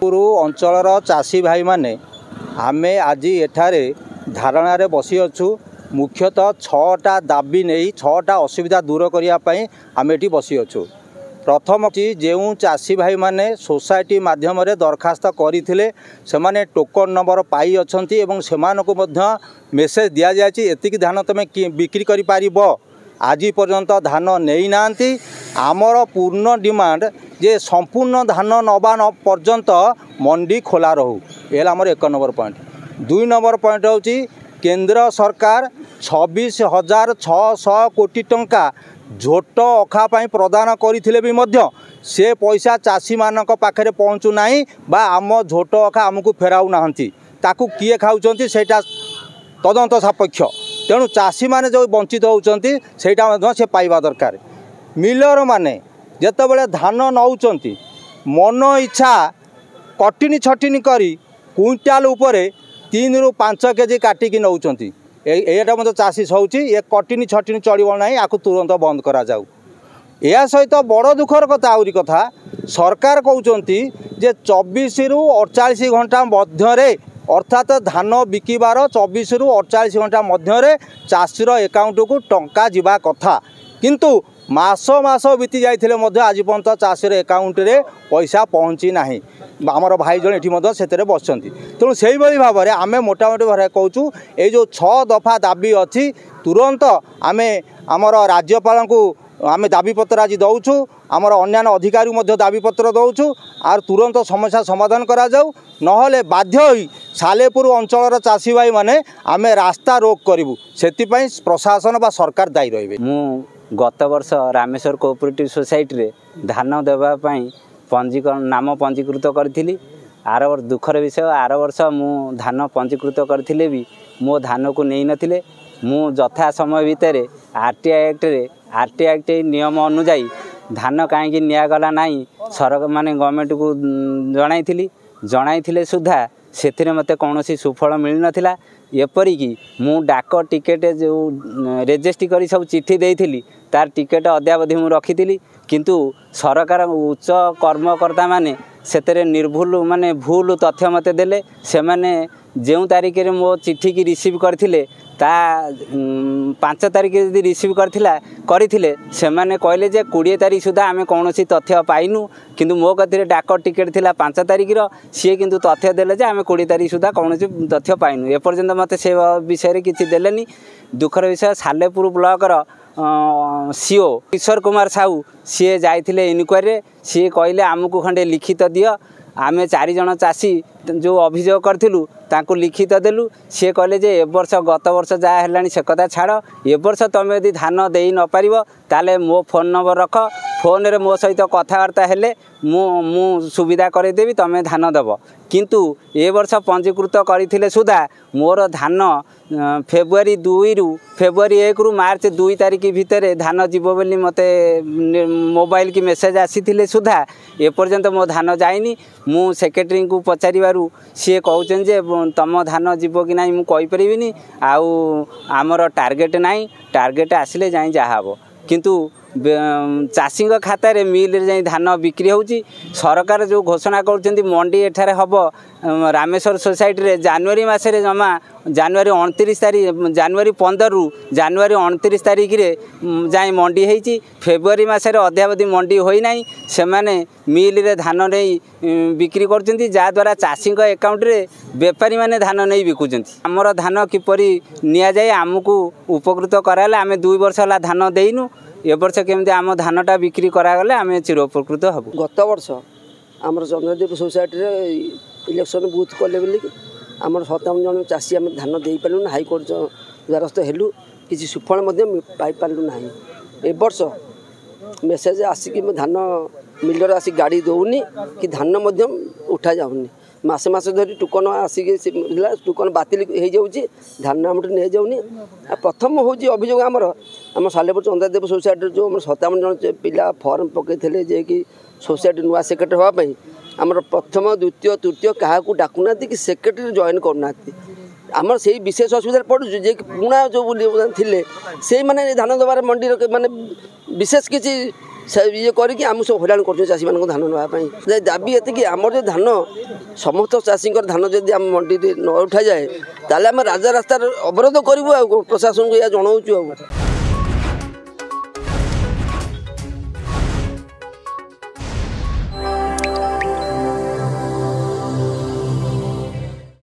अंचल चाषी भाई माने आमे आज एठारे धारणार बसी अच्छु मुख्यतः 6टा दाबी नहीं 6टा असुविधा दूर करने आम ये बसी अच्छु। प्रथम जो चाषी भाई माने सोसाइटी माध्यम दरखास्त करते से टोकन नंबर पाई अच्छा मेसेज दि जाए एतिक धान तुम बिक्री कर आज पर्यंत धान नहीं नांती। आमर पूर्ण डिमांड जे संपूर्ण धान नवा पर्यंत मंडी खोला रहू। ये आमर 1 नंबर पॉइंट। 2 नंबर पॉइंट हूँ केंद्र सरकार 26,600 कोटी टंका झोट अखापाई प्रदान करथिले भी मध्य से पैसा चाषी मानक पाखरे पहुँचू नाही बा आम झोट अखा आमको फेराऊ नाहंती। ताकू किए खाउचंती सेटा तदंत सापेक्ष। तेणु चाषी माने जो वंचित होउचंती सेटा से पाइबा दरकार। मिलर माने जेतेबेले धान नौचंती मन इच्छा कटिनी छटिनी करी क्विंटाल उपरे 3 ରୁ 5 केजी काटिकी नौचंती। एटा मतलब चाषी सौची ये कटिनी छटिनी चलो ना या तुरंत बंद करा जाऊ। या सहित बड़ दुखर कथा आउरी कथा सरकार कहते जे 24 ରୁ 48 घंटा मध्य अर्थात धान बिकिबार 24 ରୁ 48 घंटा मध्य चाषीर एकाउंट को टंका जीवा कथा किंतु मास मास बीती जाइथिले मध्य आज पर्यंत चाषीर एकाउंट रे पैसा पहुँची ना। आमर भाई जन ये से बसंती। तेणु से भाव में आम मोटामोटी भाव कहूँ ये जो 6 दफा दाबी अच्छी तुरंत आम आमर राज्यपाल को आम दाबीपत्र आज दौचु आमर अन्य अधिकारी दाबीपत्र दौचु आर तुरंत समस्या समाधान करा जाऊ। नहले बाध्य होई सालेपुर अंचल चाषी भाई माने आम रास्ता रोक करूँ से प्रशासन बा सरकार दायी रही। मु गत वर्ष रामेश्वर कोऑपरेटिव सोसाइटी रे धान देवाई पंजीकरण नाम पंजीकृत करी। आर दुखर विषय आर वर्ष मु धान पंजीकृत करथिले भी मो धान को नहीं नथिले। मु यथा समय भितर आरटीआई एक्ट नियम अनुजाई धान कहीं निगला ना सरकार माने गवर्नमेंट को जनाई सुधा से मते कौन सुफल मिल नाला। एपरिकी मु डाक टिकेट जो रेजिस्ट्री करी सब चिट्ठी देइथिली तार टिकेट अद्यावधि मु रखी किंतु सरकार उच्च कर्मकर्ता माने सेतरे निर्भुल माने भूल तथ्य मते देले। से माने जो तारीख रे मो चिट्ठी की रिसीव करथिले ता 5 तारीख यदि रिसीव करथिले से माने कहले जे 20 तारीख सुधा आमे कौनसी तथ्य पाइनु किंतु मो कथिरे डाक टिकेट थिला 5 तारीख रो सी किंतु तथ्य देले जे आमे 20 तारीख सुधा कौनसी तथ्य पाइनु। ए पर्यंत मते से विषय रे किछि देलेनी। दुखर विषय सालेपुर ब्लॉक रो सीओ किशोर कुमार साहू सी जाइथिले इनक्वारी सी कहले आमको खंडे लिखित दियो। आमे 4 जन चाषी जो अभियोग करथिलु तांको लिखित देलु। सी कहले जे ए वर्ष गत वर्ष जा हेलानी से कथा छाड़ ए वर्ष तुम यदि धान देई न पारिबो ताले मो फोन नंबर रख फोन रे मो सहित कथबार्ता हेले मु सुविधा करदेवी तुम धान देव। किंतु ए वर्ष पंजीकृत करथिले सुधा मोर धान फेब्रुआरी 2 ରୁ फेब्रुआरी 1 ରୁ मार्च 2 तारीख भितर धान जीव बोली मते मोबाइल की मेसेज आसीथिले सुधा ए पर्यंत मो धान जाइनी। मु सेक्रेटरी को पचारिबारु सी कहउछन जे तम धान जीव कि नाही मु कहि परिबिनी आउ आमर टार्गेट नाही टार्गेट आसिले जाई जा हबो। किंतु चाषी खाता रे मिल रे जाई धान बिक्री होउची। सरकार जो घोषणा करछन्ती मंडी एठारे हबो रामेश्वर सोसाइटी रे जनवरी मासे जमा जनवरी 29 तारीख जनवरी 15 ରୁ जनवरी 29 तारीख रे जाई मंडी हेची। फेब्रुआरी मासे अद्यावधि मंडी होई नाही। से माने मिल रे धान नहीं बिक्री करछन्ती जा द्वारा चाषी अकाउंट रे व्यापारी माने धान नहीं बिकुछन्ती। हमर धान किपरि निया जाय आमको उपकृत कराले आमे 2 वर्ष होला धान देइनु। ए वर्ष केमती आम धानटा बिक्री करागले आम चिरोपकृत हब। गत वर्ष आमर चंद्रदेव सोसाइटी रे इलेक्शन बूथ कले बोली आमर 57 जन चाषी आम धान दे पारू हाईकोर्ट द्वारस्थ हेलु किसी सुफल पाई पारू ना। ए वर्ष मेसेज आसिक धान मिलर आसिक गाड़ी दौनी कि धान उठा जाऊनी मासे मासे धरी टोकन आसिक टोकन बातिल हो जाऊँगी धान आम नहीं जाऊनी। प्रथम हूँ अभियोग आम सालेपुर चंद्रदेव सोसाइटी जो 57 जन पिला फर्म पकई जे कि सोसाइटी नुआ सेक्रेटरी हाँपाई आमर प्रथम द्वितीय तृतीय क्या डाकुना कि सेक्रेटरी जॉइन करना आमर से विशेष असुविधा पड़ू जे कि पुणा जो थे से मैंने धान दबार मंडी माने विशेष किसी से ये करके आम सब हैरान कर चाषी मान धान नापी दाबी एति आमर जो धान समस्त चाषी धान जब आम मंडी न उठा जाए ताले आम राजा रास्तार अवरोध करूँ प्रशासन को या जनाऊँ।